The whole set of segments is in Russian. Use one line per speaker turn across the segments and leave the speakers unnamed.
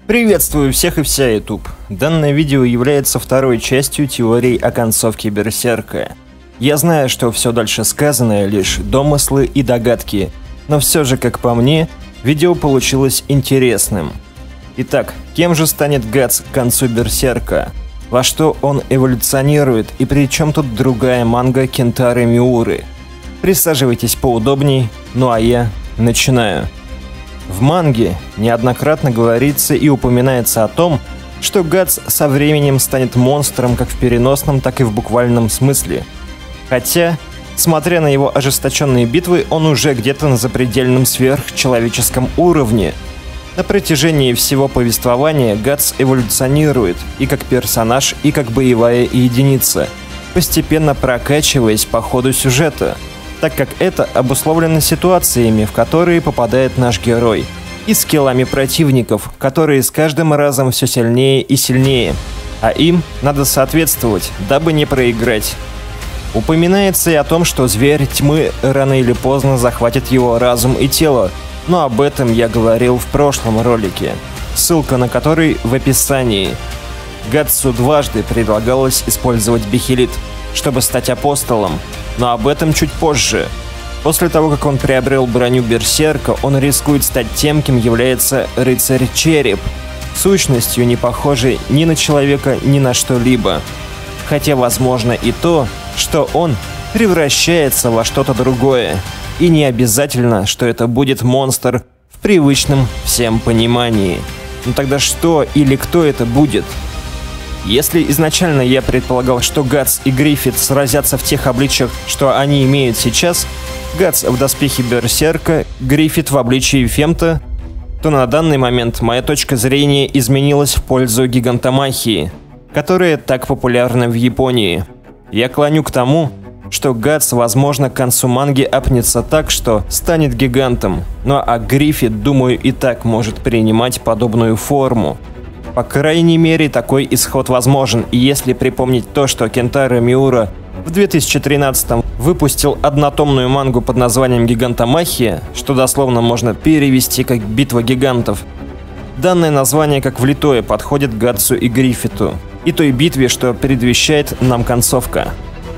Приветствую всех и вся YouTube. Данное видео является второй частью теории о концовке Берсерка. Я знаю, что все дальше сказанное лишь домыслы и догадки, но все же, как по мне, видео получилось интересным. Итак, кем же станет Гатс к концу Берсерка? Во что он эволюционирует и при чем тут другая манга Кентары Миуры? Присаживайтесь поудобней, ну а я начинаю. В манге неоднократно говорится и упоминается о том, что Гатс со временем станет монстром как в переносном, так и в буквальном смысле. Хотя, смотря на его ожесточенные битвы, он уже где-то на запредельном сверхчеловеческом уровне. На протяжении всего повествования Гатс эволюционирует и как персонаж, и как боевая единица, постепенно прокачиваясь по ходу сюжета, так как это обусловлено ситуациями, в которые попадает наш герой, и скиллами противников, которые с каждым разом все сильнее и сильнее, а им надо соответствовать, дабы не проиграть. Упоминается и о том, что зверь тьмы рано или поздно захватит его разум и тело, но об этом я говорил в прошлом ролике, ссылка на который в описании. Гатсу дважды предлагалось использовать бихелит, чтобы стать апостолом, но об этом чуть позже. После того, как он приобрел броню Берсерка, он рискует стать тем, кем является рыцарь-череп, сущностью не похожей ни на человека, ни на что-либо. Хотя возможно и то, что он превращается во что-то другое. И не обязательно, что это будет монстр в привычном всем понимании. Но тогда что или кто это будет? Если изначально я предполагал, что Гатс и Гриффит сразятся в тех обличиях, что они имеют сейчас, Гатс в доспехе Берсерка, Гриффит в обличии Фемта, то на данный момент моя точка зрения изменилась в пользу Гигантомахии, которая так популярна в Японии. Я клоню к тому, что Гатс, возможно, к концу манги апнется так, что станет гигантом, ну а Гриффит, думаю, и так может принимать подобную форму. По крайней мере, такой исход возможен, и если припомнить то, что Кентара Миура в 2013-м выпустил однотомную мангу под названием «Гигантомахия», что дословно можно перевести как «Битва гигантов», данное название как влитое подходит Гатсу и Гриффиту, и той битве, что предвещает нам концовка.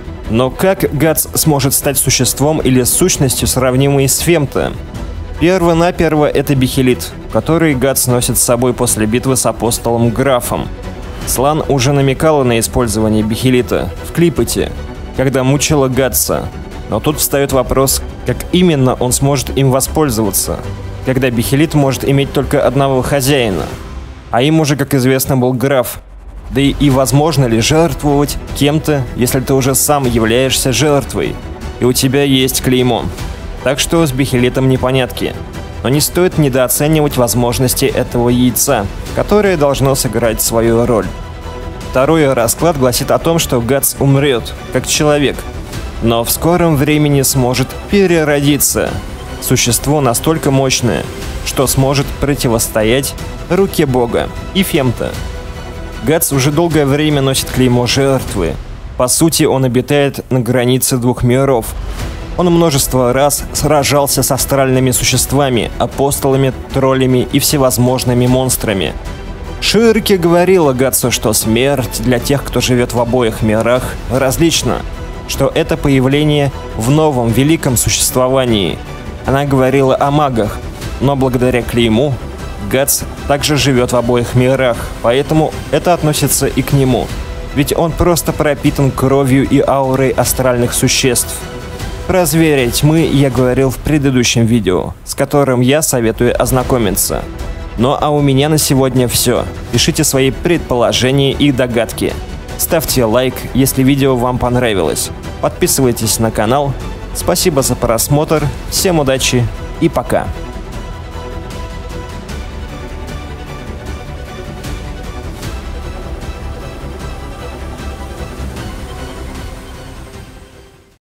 Но как Гатс сможет стать существом или сущностью, сравнимой с Фемто? Перво-наперво это бихелит, который Гатс носит с собой после битвы с апостолом Графом. Слан уже намекала на использование бихелита в Клипоте, когда мучила Гатса. Но тут встает вопрос, как именно он сможет им воспользоваться, когда бихелит может иметь только одного хозяина. А им уже, как известно, был Граф. Да и возможно ли жертвовать кем-то, если ты уже сам являешься жертвой, и у тебя есть клеймо? Так что с бихелитом непонятки. Но не стоит недооценивать возможности этого яйца, которое должно сыграть свою роль. Второй расклад гласит о том, что Гатс умрет, как человек, но в скором времени сможет переродиться. Существо настолько мощное, что сможет противостоять руке Бога и Фемто. Гатс уже долгое время носит клеймо жертвы. По сути, он обитает на границе двух миров. Он множество раз сражался с астральными существами, апостолами, троллями и всевозможными монстрами. Ширки говорила Гатсу, что смерть для тех, кто живет в обоих мирах, различна, что это появление в новом великом существовании. Она говорила о магах, но благодаря клейму Гатс также живет в обоих мирах, поэтому это относится и к нему, ведь он просто пропитан кровью и аурой астральных существ. Про зверя тьмы я говорил в предыдущем видео, с которым я советую ознакомиться. Ну а у меня на сегодня все. Пишите свои предположения и догадки. Ставьте лайк, если видео вам понравилось. Подписывайтесь на канал. Спасибо за просмотр, всем удачи и пока.